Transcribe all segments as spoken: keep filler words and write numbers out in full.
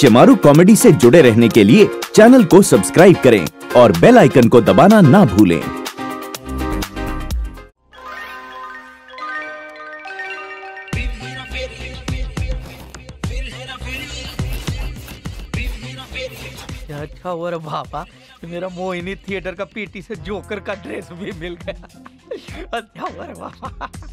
Shemaroo comedy से जुड़े रहने के लिए चैनल को सब्सक्राइब करें और बेल आइकन को दबाना ना भूलें। अच्छा हुआ रे बाबा, मेरा मोहिनी थिएटर का पीटी से जोकर का ड्रेस भी मिल गया। अच्छा हुआ रे बाबा।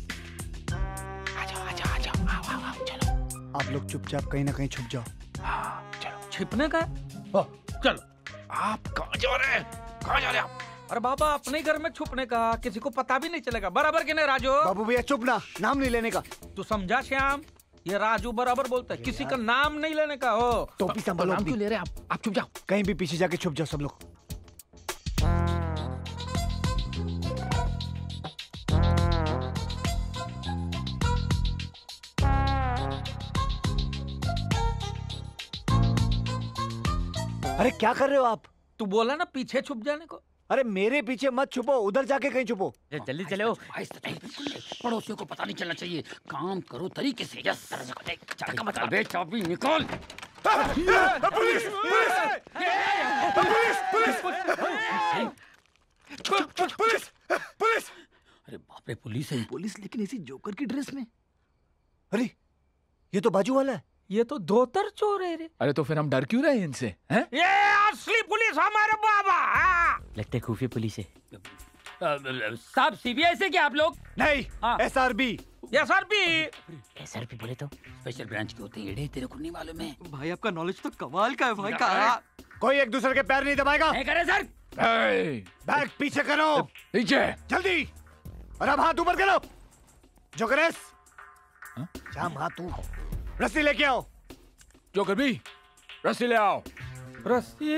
आजाओ आजाओ आजाओ आओ आओ आओ चलो। आप लोग चुपचाप कहीं ना कहीं छुप जाओ। हाँ चलो। छिपने का है? चलो। आप कहाँ जा रहे हैं? कहाँ जा रहे हैं आप? अरे बाबा अपने घर में छुपने का, किसी को पता भी नहीं चलेगा। बराबर कि नहीं राजू? बाबू भैया चुप ना, नाम नहीं लेने का। तू समझा श्याम? ये राजू बराबर बोलता है, किसी का नाम नहीं लेने का हो। टोपी संभालो। नाम क्यों ले रहे हैं आप? आप चुप जाओ। कहीं भी पीछे जाके छुप जाओ सब लोग। अरे क्या कर रहे हो आप? तू बोला ना पीछे छुप जाने को। अरे मेरे पीछे मत छुपो, उधर जाके कहीं छुपो। जल्दी चलो। पड़ोसियों को पता नहीं चलना चाहिए। काम करो तरीके से। यस चाबी चाबी निकाल। पुलिस! पुलिस! पुलिस! पुलिस! अरे बाप रे, पुलिस है। पुलिस लेकिन इसी जोकर की ड्रेस में। अरे ये तो बाजू वाला है। ये तो धोतर चोर है रे। अरे तो फिर हम डर क्यों रहे हैं इनसे? हैं? ये असली पुलिस हमारे बाबा। लगता है खुफिया पुलिस है। साहब सीबीआई से क्या आप लोग? नहीं, एसआरबी। एसआरबी। एसआरपी बोले तो स्पेशल ब्रांच के होते हैं। एड़े तेरे को नहीं मालूम है? भाई आपका नॉलेज तो कमाल का है भाई। कहा कोई एक दूसरे के पैर नहीं दबाएगा। नहीं करे सर। बैग पीछे करो। पीछे जल्दी। और अब हाथ ऊपर करो। जोकरेस जाम हाथ तू। रस्सी लेके आओ। जोकर भी रस्सी ले आओ। रस्सी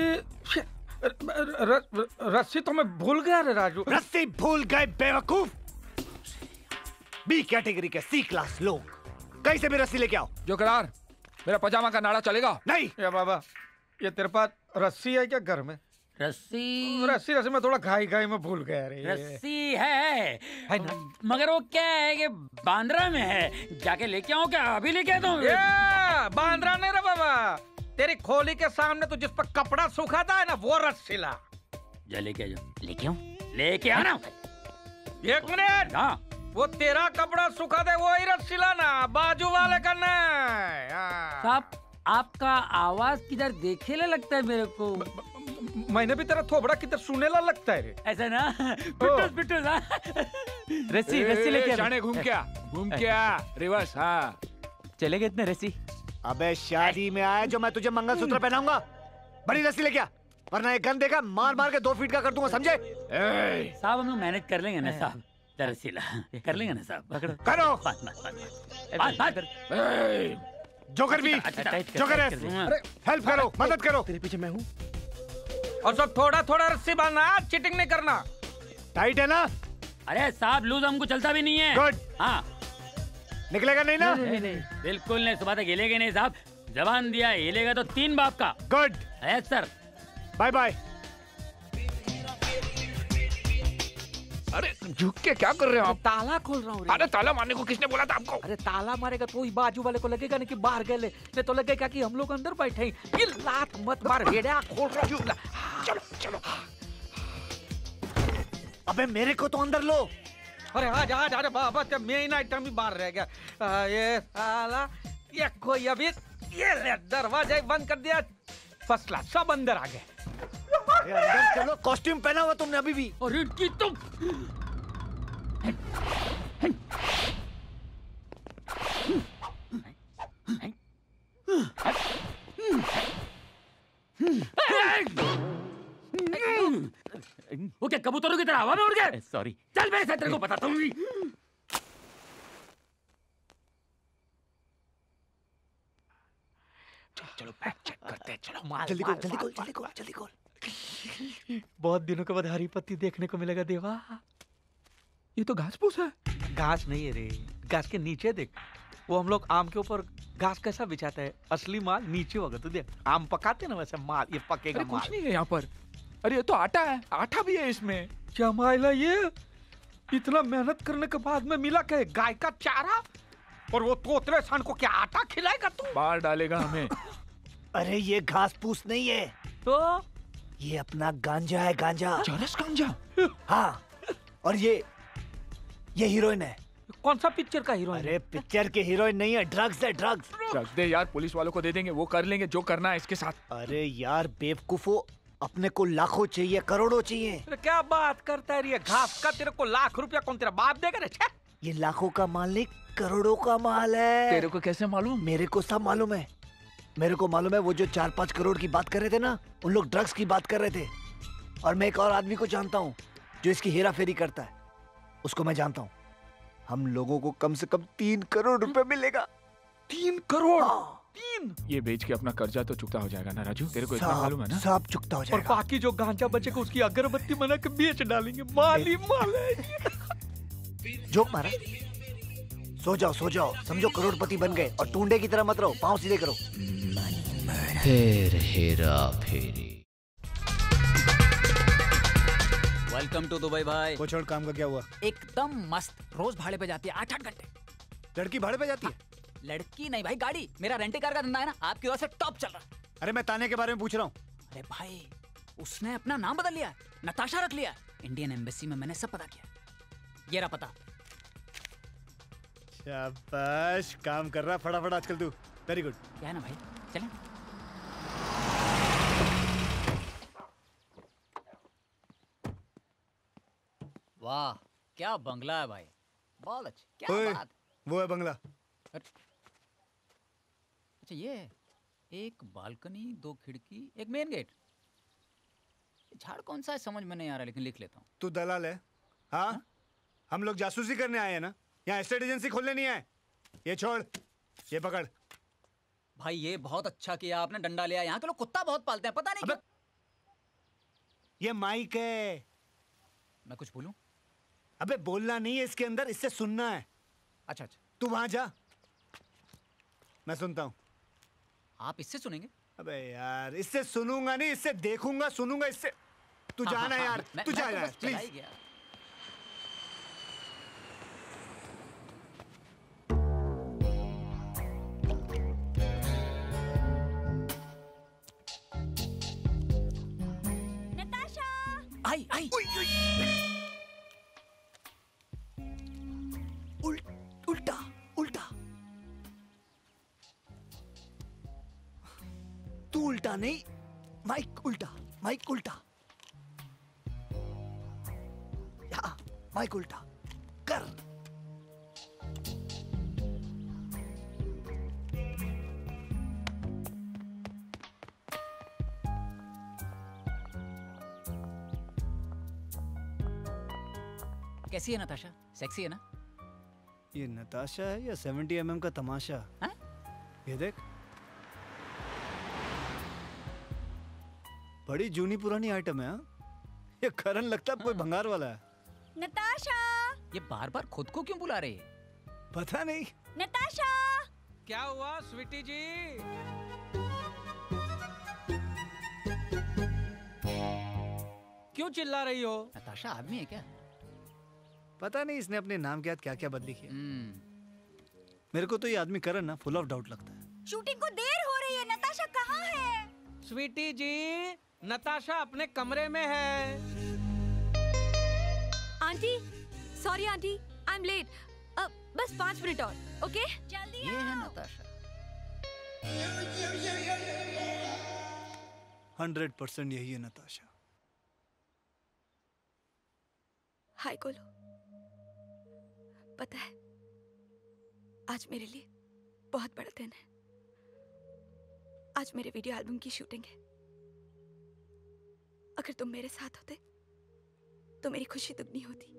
रस्सी तो मैं भूल गया रे राजू। रस्सी भूल गए बेवकूफ। बी कैटेगरी के सी क्लास लोग कहीं से भी रस्सी लेके आओ। जोकरार मेरा पजामा का नाड़ा चलेगा? नहीं। या बाबा ये तेरे पास रस्सी है क्या घर में? रस्सी रस्सी रस्सी मैं थोड़ा घाई घाई में भूल गया रे। रस्सी है, है ना? मगर वो क्या है कि बांद्रा में है। जाके लेके आऊं क्या? अभी लेके आता हूँ। ये बांद्रा नहीं रे बाबा, तेरी खोली के सामने तो जिस पर कपड़ा सुखाता है ना वो रस्सी ला। जा लेके आ जाओ। लेके आऊं? लेके आना। एक मिनट। हाँ वो तेरा कपड़ा सुखा दे वही रस्सी लाना, बाजू वाले का नहीं। साहब आपका आवाज किधर देखेला लगता है मेरे को। मैंने भी तेरा थोबड़ा किधर सुनेला लगता है रे। ऐसा ना? पिटूस पिटूस। हाँ रस्सी रस्सी लेके जाने घूम क्या घूम क्या रिवर्स। हाँ चले गए इतने रस्सी। अबे शादी में आया जो मैं तुझे मंगलसूत्र पहनाऊंगा। बड़ी रस्सी लेके आ, वरना एक गन देगा मार मार के दो फीट का कर दूंगा, समझे? साहब हम लोग मैनेज कर लेंगे ना साहब। रस्सी ला कर लेंगे ना साहब। पकड़ो करो। बात बात बात बात बात। जोकर भी जोकर है। हेल्प करो, मदद करो। तेरे पीछे मैं हूँ। और सब थोड़ा थोड़ा रस्सी बांधना, चीटिंग नहीं करना। टाइट है ना? अरे साहब लूज हमको चलता भी नहीं है। गुड। हाँ निकलेगा नहीं ना? नहीं नहीं बिल्कुल नहीं। सुबह तक हिलेगे नहीं साहब। जबान दिया हिलेगा तो तीन बाप का। Good. Yes sir. Bye bye. अरे झुक के क्या कर रहे हो आप? ताला खोल रहा हूँ रे। अरे ताला मारने को किसने बोला था आपको? अरे ताला मारेगा तो ही बाजू वाले को लगेगा नहीं कि बाहर गए, नहीं तो लगेगा कि हम लोग अंदर बैठे हैं। ये लात मत मार भेड़िया, खोल रहा हूँ। चलो चलो। अबे मेरे को तो अंदर लो। अरे आज आज अरे बाबा जब मेन आइटम ही बाहर रह गया। आ, ये साला ये कोई अभी ये ले दरवाजा ही बंद कर दिया। फर्स्ट क्लास सब अंदर आ गए। अंदर चलो। कॉस्ट्यूम पहना हुआ तुमने अभी भी। और इनकी तुम वो क्या कबूतरों की तरह हवा में उड़ गए? सॉरी। चल मैं तेरे को बताता हूँ। चलो बैग चेक करते हैं। चलो माल जल्दी खोल जल्दी खोल जल्दी खोल जल्दी खोल। बहुत दिनों के बाद हरी पत्ती देखने को मिलेगा देवा। ये तो घास फूस है। घास नहीं है रे, घास के नीचे देख। वो हम लोग आम के ऊपर घास कैसा बिछाते हैं, असली माल नीचे होगा। तो देख आम पकाते ना वैसे माल ये पकेगा। कुछ नहीं है यहाँ पर। अरे ये तो आटा है, आटा भी है इसमें। क्या मायला ये? इतना मेहनत करने के बाद में मिला क्या? गाय का चारा और वो तोतले सान को क्या आटा खिलाएगा तू? बाहर डालेगा हमें। अरे ये घास फूस नहीं है, तो ये अपना गांजा है, गांजा। चरस गांजा? हाँ, और ये ये हीरोइन है। कौन सा पिक्चर का हीरोइन? अरे पिक्चर के हीरोइन नहीं है, ड्रग्स है, ड्रग्स। रख दे यार, पुलिस वालों को दे देंगे, वो कर लेंगे जो करना है इसके साथ। अरे यार बेवकूफो, अपने को लाखों चाहिए, करोड़ों चाहिए। अरे क्या बात करता है, ये घास का तेरे को लाख रुपया कौन तेरा बाप देगा रे? छे! ये लाखों का माल नहीं, करोड़ों का माल है। तेरे को कैसे मालूम? मेरे को सब मालूम है। मेरे को मालूम है, वो जो चार पाँच करोड़ की बात कर रहे थे ना, उन लोग ड्रग्स की बात कर रहे थे। और मैं एक और आदमी को जानता हूँ जो इसकी हेरा फेरी करता है, उसको मैं जानता हूँ। हम लोगों को कम से कम तीन करोड़ रुपए मिलेगा। तीन करोड़? हाँ। तीन? ये बेच के अपना कर्जा तो चुकता हो जाएगा ना राजू, तेरे को इतना मालूम है ना? सब चुकता हो और जाएगा। बाकी जो गांजा बचेगा उसकी अगरबत्ती बना के बेच डालेंगे। माल ही माल है। जोक मारा? सो जाओ, सो जाओ, समझो करोड़पति बन गए। और टूंडे की तरह मत रहो, पाँव सीधे करो। फिर Hera Pheri. Welcome to Dubai भाई। वो छोड़, काम का क्या हुआ? एकदम मस्त, रोज भाड़े पे जाती है आठ आठ घंटे। लड़की भाड़े पे जाती है? लड़की नहीं भाई, गाड़ी। मेरा रेंटे कार का धंधा है ना, आपकी वजह से टॉप चल रहा है। अरे मैं ताने के बारे में पूछ रहा हूँ। अरे भाई, उसने अपना नाम बदल लिया है, नताशा रख लिया है। इंडियन एम्बेसी में मैंने सब पता किया। ये रहा पता। शाबाश, काम कर रहा फटाफट आजकल तू। Very good. क्या है ना भाई, चलें। वाह क्या बंगला है भाई, बहुत अच्छा। क्या ओए, बात। वो है बंगला। अच्छा ये है, एक बालकनी, दो खिड़की, एक मेन गेट। झाड़ कौन सा है समझ में नहीं आ रहा, लेकिन लिख लेता हूँ। तू दलाल है? हाँ, हा? हम लोग जासूसी करने आए हैं ना, यहाँ एस्टेट एजेंसी खोलने नहीं आए। ये छोड़, ये पकड़। भाई ये बहुत अच्छा किया आपने, डंडा लिया। यहाँ के लोग कुत्ता बहुत पालते हैं, पता नहीं क्यों। ये माइक है। मैं कुछ बोलूं? अबे बोलना नहीं है इसके अंदर, इससे सुनना है। अच्छा अच्छा, तू वहां जा, मैं सुनता हूँ। आप इससे सुनेंगे? अबे यार, इससे सुनूंगा नहीं, इससे देखूंगा, सुनूंगा इससे। तू हाँ, जाना हाँ, यार, मैं- तू मैं जा तो यार, बस चला ही प्लीज। गया। आई आई उल, उल्टा उल्टा। तू उल्टा नहीं, माइक उल्टा, माइक उल्टा। या, माइक उल्टा कर। कैसी है नताशा, सेक्सी है ना? ये नताशा है या सेवेंटी एम एम का तमाशा? हाँ? ये देख, बड़ी जूनी पुरानी आइटम है। हाँ? ये करन लगता है कोई भंगार वाला है। नताशा, ये बार बार खुद को क्यों बुला रही है? पता नहीं। नताशा। क्या हुआ स्वीटी जी? क्यों चिल्ला रही हो? नताशा आदमी है क्या? पता नहीं इसने अपने नाम के साथ क्या क्या बदली किया। हम्म। मेरे को तो ये आदमी करन ना फुल ऑफ डाउट लगता है। शूटिंग को देर हो रही है, नताशा कहाँ है? स्वीटी जी, नताशा अपने कमरे में है। Aunty, sorry aunty, I am late. बस पाँच मिनट और, ओके? जल्दी ये है आओ। नताशा। हंड्रेड परसेंट यही है नताशा। हाय गोलू, पता है आज मेरे लिए बहुत बड़ा दिन है। आज मेरे वीडियो एल्बम की शूटिंग है। अगर तुम मेरे साथ होते तो मेरी खुशी दुगनी होती।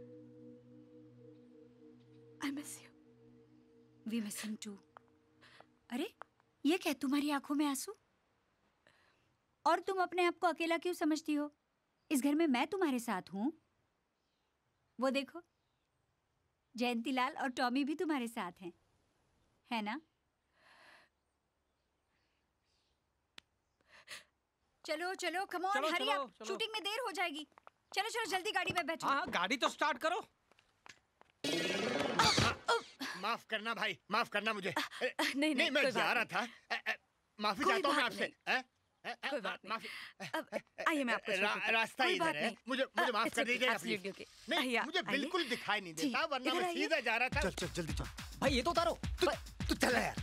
I miss you. We miss him too. अरे ये क्या, तुम्हारी आंखों में आंसू? और तुम अपने आप को अकेला क्यों समझती हो? इस घर में मैं तुम्हारे साथ हूं। वो देखो, जयंतीलाल और टॉमी भी तुम्हारे साथ हैं, है ना? चलो चलो, कम ऑन, चलो, हरी चलो, अप, चलो। शूटिंग में देर हो जाएगी। चलो चलो जल्दी गाड़ी में बैठो। हाँ, गाड़ी तो स्टार्ट करो। माफ करना भाई, माफ करना मुझे। नहीं नहीं, मैं कोई जा बात रहा था। अ, अ, माफी कोई चाहता हूँ मैं बात आपसे। नहीं। हैं? हैं? हैं? कोई बात नहीं। माफी। अब आइए मैं आपको रा- छोड़ देती हूँ। रास्ता कोई इधर बात है। नहीं। मुझे मुझे अ, माफ it's कर okay, दीजिएगा absolutely प्लीज। okay. नहीं आइए, मुझे आइए। बिल्कुल दिखाई नहीं जी, देता वरना इधर मैं आइए। सीधा जा रहा था। चल चल जल्दी चल। भाई ये तो उतारो। तू चला यार।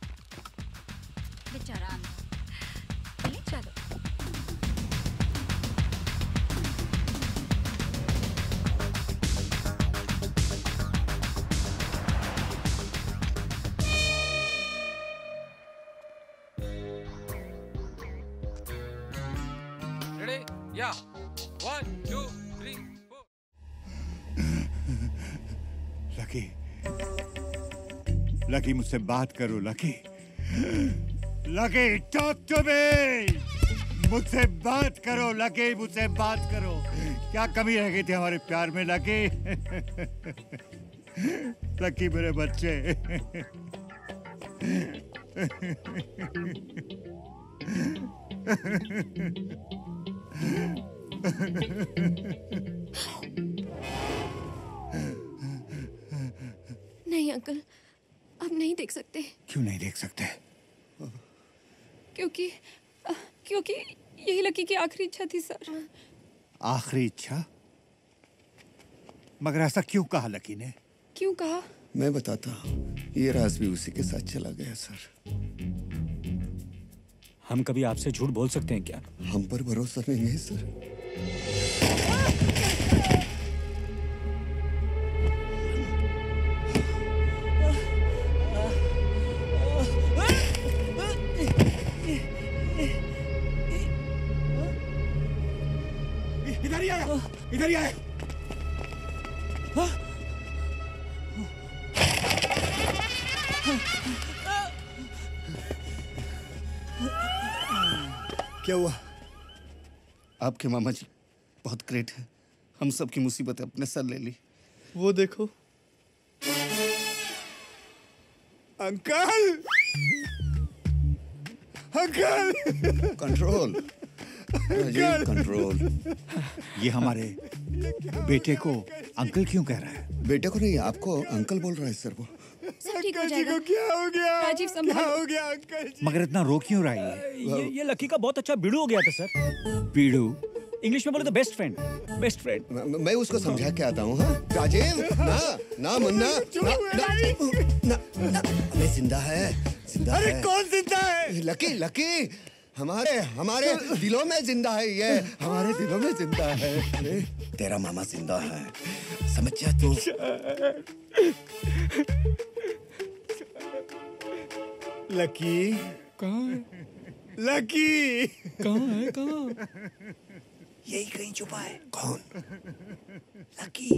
बेचारा अंधा। चलो। Ready? Yeah. One, two, three, four. Lucky, Lucky मुझसे बात करो Lucky, Lucky talk to me, मुझसे बात करो लकी, मुझसे बात करो। क्या कमी रह गई थी हमारे प्यार में लकी? लकी मेरे बच्चे। नहीं अंकल, अब नहीं देख सकते। क्यों नहीं देख सकते? क्योंकि क्योंकि यही लकी की आखिरी इच्छा थी सर। आखिरी इच्छा? मगर ऐसा क्यों कहा लकी ने? क्यों कहा? मैं बताता हूँ, ये राज भी उसी के साथ चला गया सर। हम कभी आपसे झूठ बोल सकते हैं क्या? हम पर भरोसा नहीं है सर। इधर ही आया, इधर ही आया। क्या हुआ? आपके मामा जी बहुत ग्रेट हैं। हम सब की मुसीबतें अपने सर ले ली। वो देखो। Uncle, uncle, control, Rajiv control. ये हमारे बेटे को अंकल क्यों कह रहा है? बेटे को नहीं, आपको अंकल बोल रहा है सर वो। सब ठीक हो जाएगा। क्या हो गया? राजीव संभाल। क्या हो गया अंकल जी? मगर इतना रो क्यों रहा है? ये ये लकी का बहुत अच्छा बीड़ू हो गया था सर। बीड़ू? इंग्लिश में बोले तो बेस्ट फ्रेंड, बेस्ट फ्रेंड। मैं उसको समझा के आता हूँ। हाँ? राजीव, ना, ना मुन्ना, ना, ना, ना, ना, अरे जिंदा है, जिंदा है। अरे कौन जिंदा है? लकी, लकी, हमारे हमारे दिलों में जिंदा है ये, हमारे दिलों में जिंदा है। अरे तेरा मामा जिंदा है, समझ जा तू। लकी कहाँ है? लकी कहाँ है? कहाँ? यही कहीं छुपा है। कौन? लकी।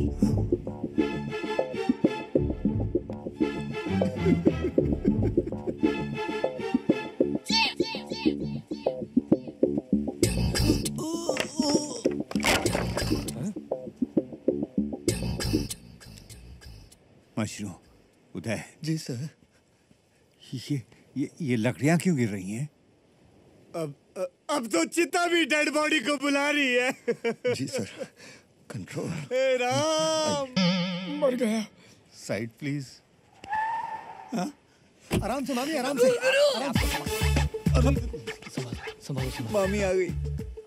मशरू, उदय। जी सर। ये ये ये लकड़ियां क्यों गिर रही हैं? अब अब तो चिता भी डेड बॉडी को बुला रही है। जी सर। कंट्रोल। हे राम, मर गया। Side please. हाँ? आराम से मामी, आराम से। आराम से। संभालो संभालो संभालो। मामी आ गई।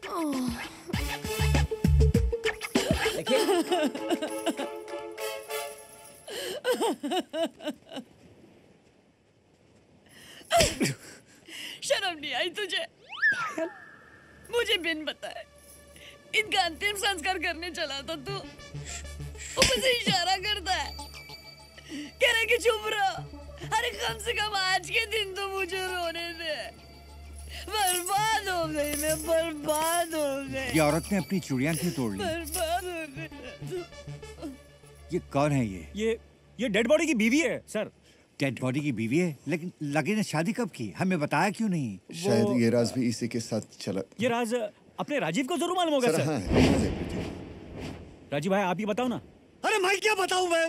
शर्म नहीं आई तुझे? मुझे बिन बताए इनका अंतिम संस्कार करने चला था तू, मुझे इशारा करता है, कह रहे कि चुप रहो। अरे कम से कम आज के दिन तो मुझे रोने दे। बर्बाद हो गई मैं, बर्बाद हो गई। ये औरत ने अपनी चूड़ियां क्यों तोड़ ली? बर्बाद हो गई। ये कौन है ये? ये ये डेड बॉडी की बीवी है सर। डेड बॉडी की बीवी है? लेकिन लकी ने शादी कब की? हमें बताया क्यों नहीं? शायद ये राज भी इसी के साथ चला। ये राज अपने राजीव को जरूर मालूम होगा सर। सर। हाँ, राजीव भाई आप ही बताओ ना। अरे मैं क्या बताऊं? मैं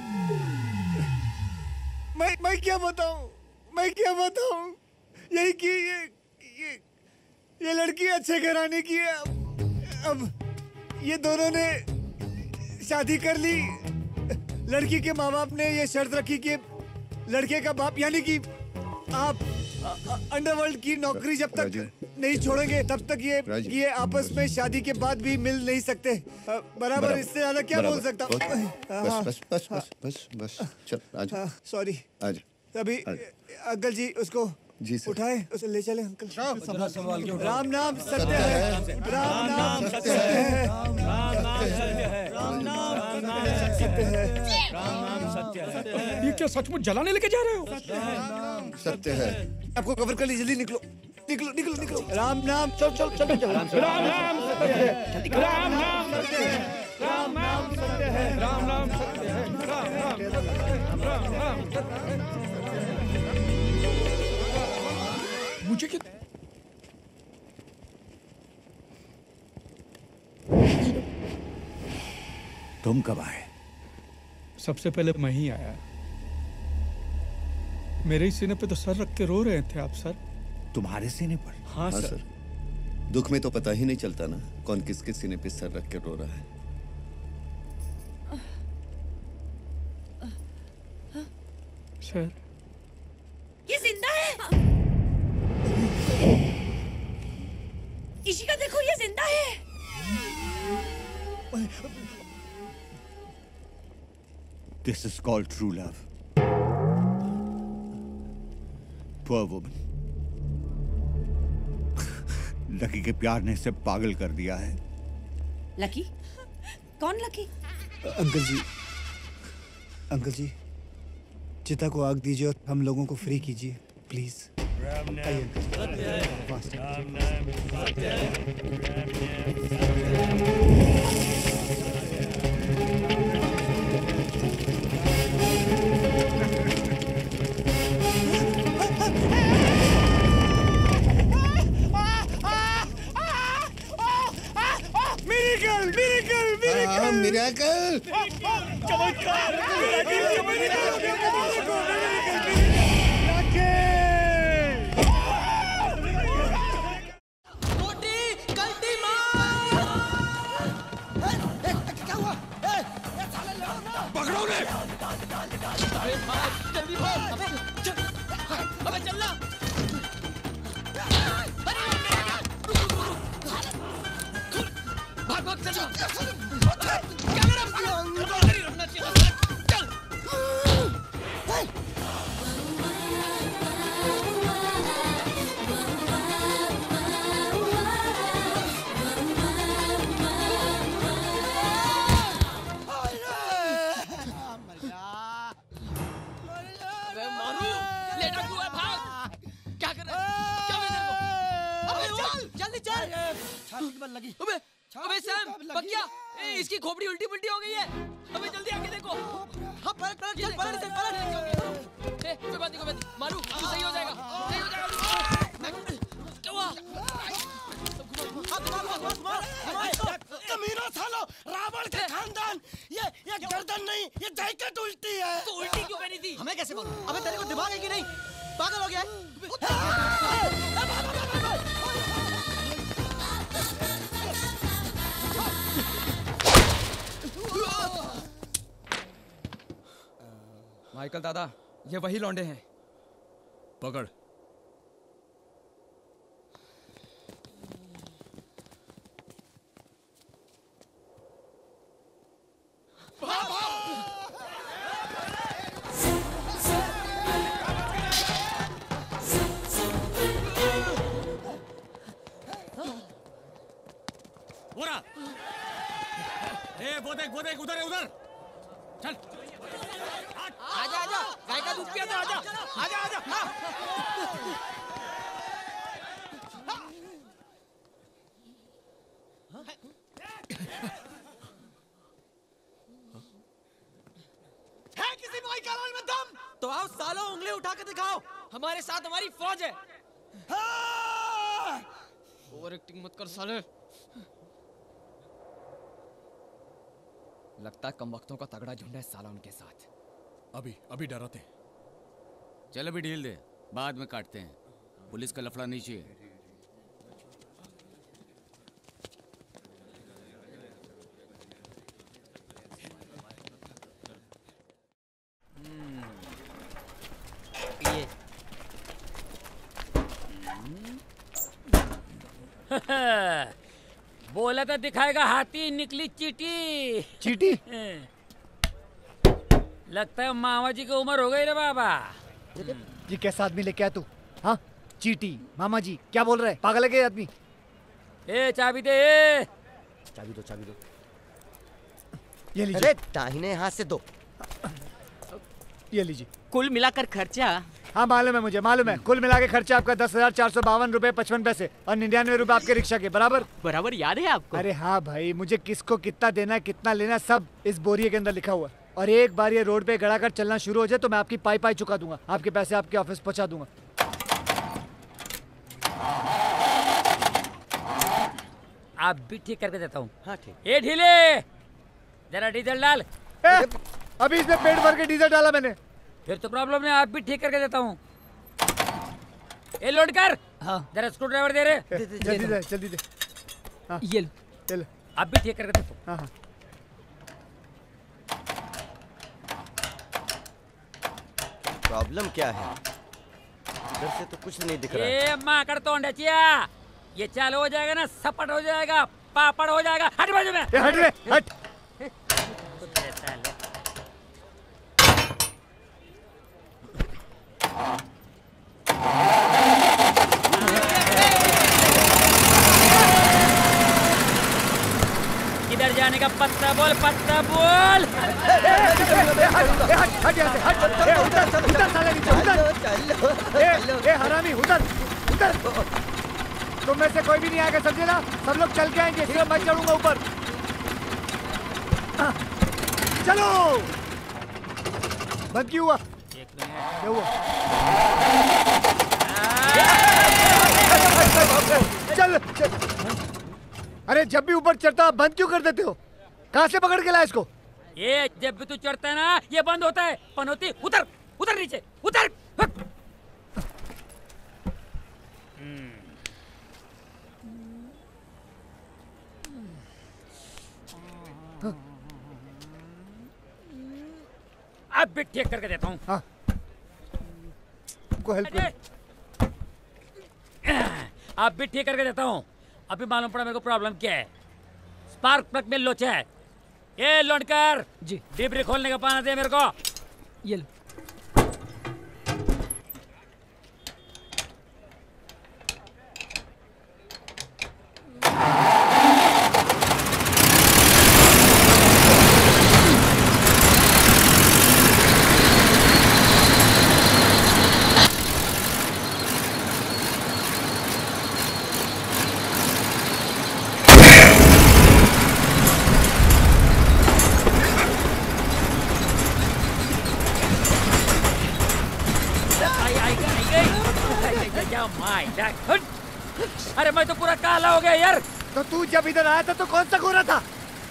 मैं मैं क्या बताऊं? मैं क्या बताऊं? यही कि ये ये ये लड़की अच्छे घराने की है। अब ये दोनों ने शादी कर ली। लड़की के माँ बाप ने ये शर्त रखी कि लड़के का बाप यानी कि आप अंडरवर्ल्ड की नौकरी जब तक नहीं छोड़ेंगे तब तक ये ये आपस में शादी के बाद भी मिल नहीं सकते। अ, बराबर, इससे ज्यादा क्या बोल सकता हूँ। बस बस बस बस बस बस चल आज सॉरी। आज अभी अंकल जी उसको जी सर। उठाए, उसे ले चले अंकल। संभाल के उठाओ। राम नाम सत्य है, राम नाम सत्य है, राम नाम सत्य है, राम नाम सत्य है, राम नाम सत्य है। ये क्या सचमुच जलाने लेके जा रहे हो? सत्य है। आपको कवर कर ली, जल्दी निकलो निकलो निकलो निकलो। राम नाम चल चल चल चल। राम नाम सत्य है, राम नाम सत्य है, राम नाम सत्य है, राम नाम सत्य है, राम नाम राम नाम सत्य है। मुझे क्या तुम कब आए? सबसे पहले मैं ही आया। मेरे ही सीने पे तो सर रख के रो रहे थे आप सर। तुम्हारे सीने पर? हाँ, हाँ सर।, सर। दुख में तो पता ही नहीं चलता ना कौन किसके सीने पे सर रख के रो रहा है। सर ये जिंदा है। इशिका देखो, ये जिंदा है। This is called true love. Poor woman. Lucky के प्यार ने इसे पागल कर दिया है। लकी? कौन Lucky? Uncle ji, uncle ji, चिता को आग दीजिए और हम लोगों को फ्री कीजिए प्लीज। आइए मिरेकल मिरेकल मिरेकल मिरेकल चमत्कार पकड़ो उन्हें! अरे भाग, जल्दी भाग! अबे चल, अबे चलना! भाग भाग चल! कैमरा नहीं रखना चाहिए। चल! लगी। अबे अबे सैम, बकिया, इसकी खोपड़ी उल्टी पुल्टी हो गई है। अबे जल्दी आके देखो। हाँ पलट पलट चल पलट चल पलट। ए कोई बात नहीं कोई बात नहीं, मारू तू सही हो जाएगा सही हो जाएगा। क्या हुआ? हाथ मार मार मार। कमीना सालो, रावण का खानदान, ये ये गर्दन नहीं, ये जैकेट उल्टी है। तो उल्टी क्यों पहनी थी? हमें कैसे मालूम? अबे तेरे को दिमाग है कि नहीं? पागल हो गया है? माइकल दादा, ये वही लौंडे हैं। पकड़। ए, वो देख वो देख उधर है उधर। चल आजा आजा, गाय का दूध पिया था। आजा आजा आजा। हाँ। है किसी भाई का में दम? तो आओ सालों, उंगली उठा के दिखाओ। हमारे साथ हमारी फौज है। ओवर एक्टिंग मत कर साले। लगता है कम वक्तों का तगड़ा झुंड है साला उनके साथ। अभी अभी डराते। चल अभी ढील दे, बाद में काटते हैं। पुलिस का लफड़ा नहीं चाहिए। ये बोला तो दिखाएगा हाथी, निकली चीटी। चीटी? लगता है मामा जी की उम्र हो गई रे बाबा। ये कैसा आदमी लेके आया तू? हाँ, चीटी मामा जी क्या बोल रहे हैं? पागल है क्या आदमी? ए चाबी दे। ए चाबी दो, चाबी दो। ये लीजिए। अरे दाहिने हाथ से दो। ये लीजिए। कुल मिलाकर खर्चा? हाँ मालूम है मुझे, मालूम है। कुल मिला के खर्चा आपका दस हजार चार सौ बावन रूपए पचपन पैसे और निन्यानवे रूपए आपके रिक्शा के बराबर। बराबर याद है आपको? अरे हाँ भाई, मुझे किसको कितना देना है, कितना लेना है, सब इस बोरिये के अंदर लिखा हुआ है। और एक बार ये रोड पे गड़ा कर चलना शुरू हो जाए तो मैं आपकी पाई पाई चुका दूंगा, आपके पैसे आपके ऑफिस पहुंचा दूंगा। आप भी ठीक करके देता हूँ। हाँ ठीक। ए ढीले, जरा डीजल डाल। ए, अभी इसमें पेट भर के डीजल डाला मैंने। फिर तो प्रॉब्लम नहीं, आप भी ठीक करके देता हूँ। ए लोड कर। हाँ। जरा स्क्रू ड्राइवर दे रहे। जल्दी दे, जल्दी दे। हाँ। ये लो। चल। आप भी ठीक करके देता हूँ। हाँ हाँ। प्रॉब्लम क्या है? इधर से तो कुछ नहीं दिख रहा है। ए माँ कर तो अंडचिया, ये चालू हो जाएगा ना, सपट हो जाएगा, पापड़ हो जाएगा। हट बाजू में। ए, हट रे, हट। किधर जाने का पत्ता बोल, पत्ता बोल। ए हरामी, उधर उधर। तुम में से कोई भी नहीं आएगा, समझे ना? सब लोग चल के आएंगे, सिर्फ मैं चढ़ूंगा ऊपर। चलो। बंद क्यों हुआ? एक मिनट। क्या हुआ? चल, चल। अरे जब भी ऊपर चढ़ता बंद क्यों कर देते हो? कहाँ से पकड़ के लाया इसको? ये जब भी तू चढ़ता है ना, ये बंद होता है। पनौती, उतर, उतर नीचे, उतर। अब भी ठीक करके देता हूँ। हाँ। को हेल्प कर। अब भी ठीक करके देता हूँ। अभी मालूम पड़ा मेरे को प्रॉब्लम क्या है। स्पार्क प्लग में लोचा है। ये लोडकर जी, डिबरी खोलने का पाना दे मेरे को। ये लो। अरे मैं तो पूरा काला हो गया यार। तो तू जब इधर आया था तो कौन सा गोरा था?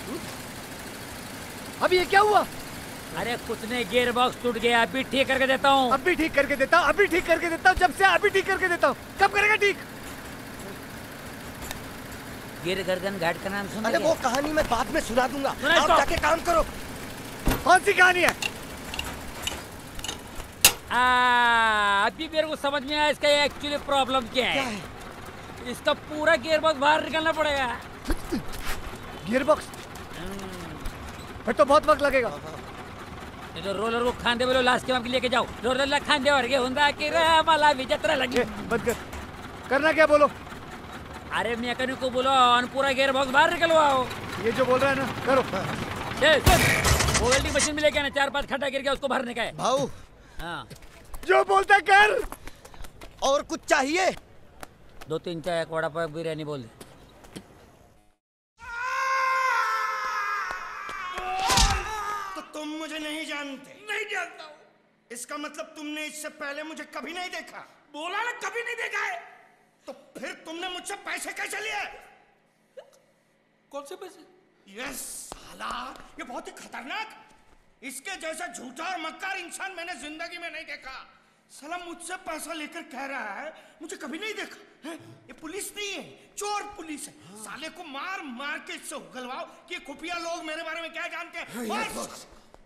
अभी ये क्या हुआ? अरे कुछ नहीं, गियर बॉक्स टूट गया। अभी ठीक करके देता हूँ। अभी ठीक करके देता हूँ, अभी ठीक करके देता हूँ। जब से अभी ठीक करके देता हूँ। कब करेगा ठीक? गिर गर्दन घाट का नाम सुना? अरे वो कहानी मैं बाद में सुना दूंगा। आप जाके काम करो। कौन सी कहानी है? आ, अभी मेरे को समझ में आया इसका एक्चुअली प्रॉब्लम क्या है। क्या है? इसका पूरा गियर बॉक्स बाहर निकलना पड़ेगा। Gear box? फिर तो बहुत वक्त लगेगा। तो रोलर को खांदे बोलो, लास्ट के के लेके जाओ। रोलर खांदे और के हुंदा कि रामाला विजत्रा लगी। बंद कर। करना क्या बोलो? अरे मैकेनिक को बोलो और पूरा गियर बॉक्स बाहर निकलवाओ। ये जो बोल रहा है ना, करो। ए, सुन, वो वेल्डिंग मशीन में लेके आना। चार पांच खड्डा गिर गया, उसको भरने का है। भाऊ, हाँ, जो बोलता कर। और कुछ चाहिए? दो तीन चाय, एक वड़ा पाव, बिरयानी बोल दे। तो तुम मुझे नहीं जानते? नहीं जानता हूँ। इसका मतलब तुमने इससे पहले मुझे कभी नहीं देखा? बोला ना कभी नहीं देखा है। तो फिर तुमने मुझसे पैसे कैसे लिए? कौन से पैसे? यस साला, ये बहुत ही खतरनाक, इसके जैसा झूठा और मक्कार इंसान मैंने जिंदगी में नहीं देखा। साला मुझसे पैसा लेकर कह रहा है मुझे कभी नहीं देखा है? ये पुलिस नहीं है, चोर पुलिस है। हाँ। साले को मार मार के इससे उगलवाओ कि खुफिया लोग मेरे बारे में क्या जानते हैं। बस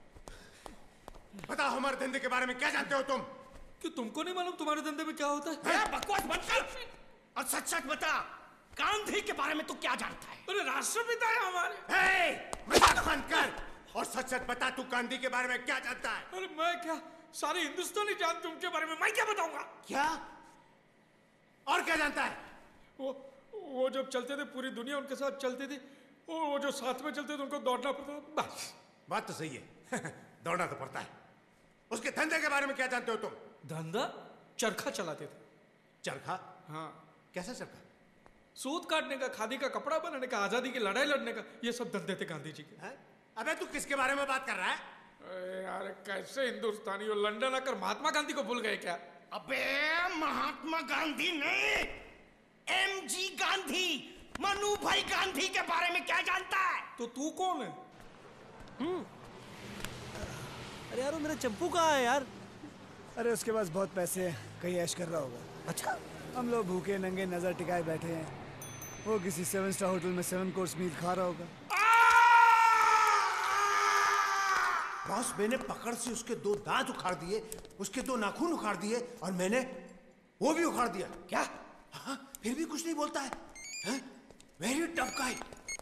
बताओ हमारे धंधे के बारे में क्या जानते हो तुम? कि तुमको नहीं मालूम तुम्हारे धंधे में क्या होता है? बकवास बंद कर। और सच सच बता, गांधी के बारे में तू क्या जानता है? अरे राष्ट्रपिता है हमारे। ए, मजाक बंद कर और सच सच बता, तू गांधी के बारे में क्या जानता है? अरे मैं क्या, सारे हिंदुस्तानी जानते उनके बारे में, मैं क्या बताऊंगा? क्या? और क्या जानता है? वो वो जब चलते थे पूरी दुनिया उनके साथ चलती थी, वो जो साथ में चलते थे उनको दौड़ना पड़ता था, बस। बात तो सही है दौड़ना तो पड़ता है। उसके धंधे के बारे में क्या जानते हो तुम? धंधा? चरखा चलाते थे। चरखा? हाँ। कैसा चरखा? सूत काटने का, खादी का कपड़ा बनाने का, आजादी की लड़ाई लड़ने का, ये सब धंधे थे गांधी जी के। है? अबे तू किसके बारे में बात कर रहा है? अरे यार कैसे हिंदुस्तानी हो, लंदन आकर महात्मा गांधी को भूल गए क्या? अबे महात्मा गांधी नहीं, एम जी गांधी, मनु भाई गांधी के बारे में क्या जानता है? तो तू कौन है? हम्म। अरे यार वो मेरा चंपू कहाँ है यार? अरे उसके पास बहुत पैसे हैं, कहीं ऐश कर रहा होगा। अच्छा। हम लोग भूखे नंगे नजर टिकाए बैठे हैं, वो किसी सेवन स्टार होटल में सेवन कोर्स मील खा रहा होगा। बॉस, मैंने पकड़ से उसके दो दांत उखाड़ दिए, उसके दो नाखून उखाड़ दिए और मैंने वो भी उखाड़ दिया। क्या? हाँ, फिर भी कुछ नहीं बोलता है। Very tough guy.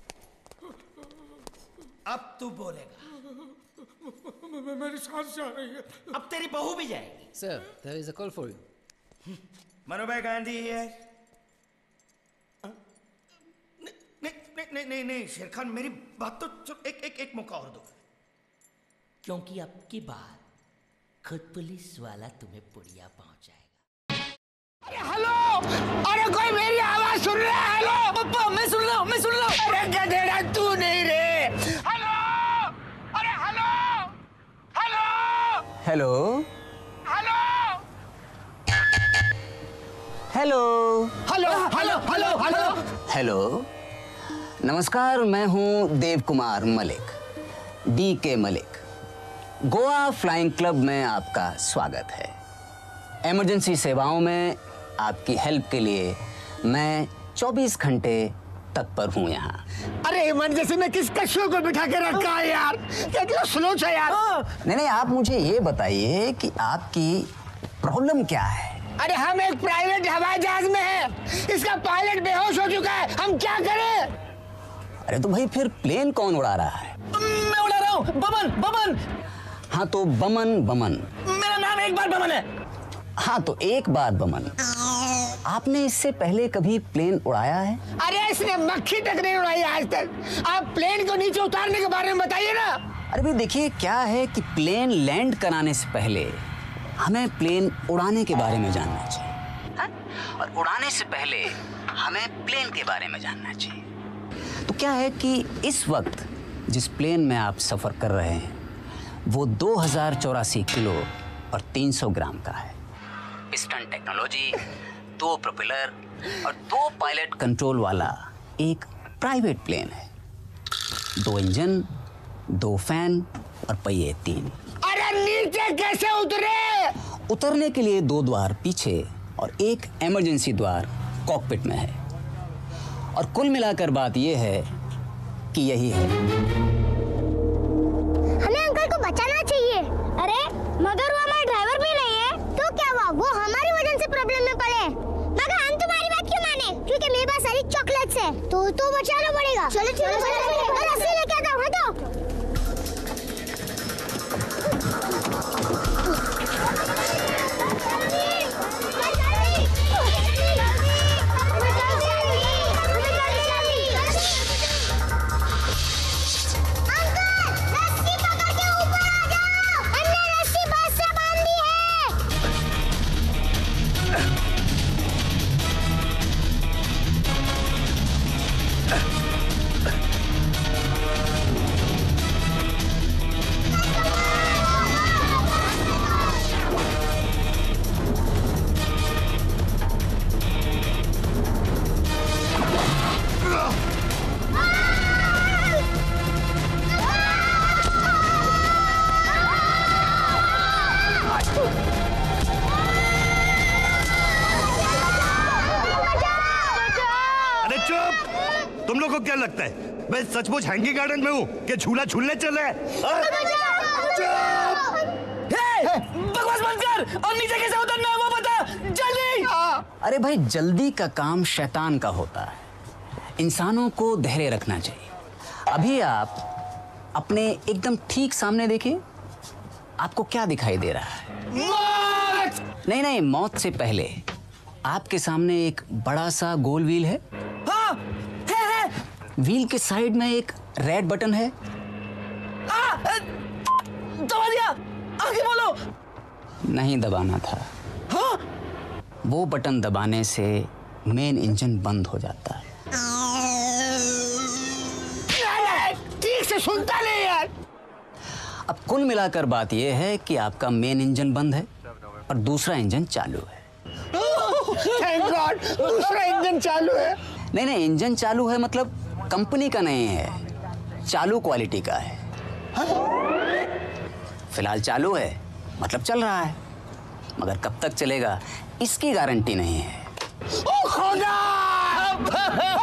अब तू बोलेगा। मेरी सांस जा रही है। अब तेरी बहू भी जाएगी। Sir, there is a call for you. Manu भाई गांधी है। नहीं नहीं नहीं नहीं नहीं शेर खान, मेरी बात तो एक एक एक मौका और दो, क्योंकि अब की बार खुद पुलिस वाला तुम्हें पुड़िया पहुंचाएगा। अरे हेलो, अरे कोई मेरी आवाज सुन रहा है? हेलो पप्पा, मैं सुन रहा हूँ, मैं सुन रहा हूँ। अरे गधेड़ा तू नहीं रे। हेलो, अरे hello hello hello hello hello hello hello hello hello hello. नमस्कार, मैं हूं देव कुमार मलिक, डी के मलिक। गोवा फ्लाइंग क्लब में आपका स्वागत है। इमरजेंसी सेवाओं में आपकी हेल्प के लिए मैं चौबीस घंटे तत्पर हूं यहाँ। अरे इमरजेंसी में किस कछुए को बिठा के रखा है यार? कितना स्लो है यार। नहीं नहीं, आप मुझे ये बताइए कि आपकी प्रॉब्लम क्या है? अरे हम एक प्राइवेट हवाई जहाज में हैं, इसका पायलट बेहोश हो चुका है, हम क्या करें? अरे तो भाई फिर प्लेन कौन उड़ा रहा है? मैं उड़ा रहा हूँ, बमन बमन। हाँ तो बमन बमन। मेरा नाम एक बार बमन है। हाँ तो एक बार बमन। आपने इससे पहले कभी प्लेन उड़ाया है? अरे इसने मक्खी तक नहीं उड़ाई आज तक। आप प्लेन को नीचे उतारने के बारे में बताइए ना। अरे भाई देखिए, क्या है कि प्लेन लैंड कराने से पहले हमें प्लेन उड़ाने के बारे में जानना चाहिए, हा? और उड़ाने से पहले हमें प्लेन के बारे में जानना चाहिए। तो क्या है कि इस वक्त जिस प्लेन में आप सफ़र कर रहे हैं वो दो हज़ार चौरासी किलो और तीन सौ ग्राम का है। पिस्टन टेक्नोलॉजी, दो प्रोपेलर और दो पायलट कंट्रोल वाला एक प्राइवेट प्लेन है। दो इंजन, दो फैन और पहिए तीन। अरे नीचे कैसे उतरे? उतरने के लिए दो द्वार पीछे और एक इमरजेंसी द्वार कॉकपिट में है। और कुल मिलाकर बात यह है कि यही है। हमें अंकल को बचाना चाहिए। अरे मगर वो हमारा ड्राइवर भी नहीं है, तो क्या हुआ? वो हमारी वजह से प्रॉब्लम में पड़े, मगर हम तुम्हारी बात क्यों माने? क्योंकि मेरे पास सारी चॉकलेट्स है, तो तो बचाना पड़ेगा। चलो चलो चलो, और रस्सी लेके आता हूं। हटो। तुम लोग को क्या लगता है मैं सचमुच हैंगिंग गार्डन में हूँ कि झूला झूलने चले? बकवास बंद कर और नीचे कैसे उतरना है वो बता जल्दी। अरे भाई, जल्दी का काम शैतान का होता है। इंसानों को धैर्य रखना चाहिए। अभी आप अपने एकदम ठीक सामने देखिए, आपको क्या दिखाई दे रहा है? मौत! नहीं नहीं, मौत से पहले आपके सामने एक बड़ा सा गोल व्हील है। हाँ, है, है। व्हील के साइड में एक रेड बटन है। आ, दबा दिया, आगे बोलो। नहीं दबाना था। हाँ? वो बटन दबाने से मेन इंजन बंद हो जाता है। ठीक से सुनता नहीं यार। अब कुल मिलाकर बात यह है कि आपका मेन इंजन बंद है और दूसरा इंजन चालू है। थैंक गॉड, दूसरा इंजन चालू है। नहीं नहीं, इंजन चालू है मतलब कंपनी का नहीं है, चालू क्वालिटी का है। फिलहाल चालू है मतलब चल रहा है, मगर कब तक चलेगा इसकी गारंटी नहीं है। ओ खुदा!